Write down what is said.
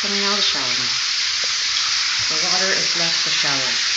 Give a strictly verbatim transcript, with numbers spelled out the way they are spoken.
coming out of the shower now. The water is left the shower.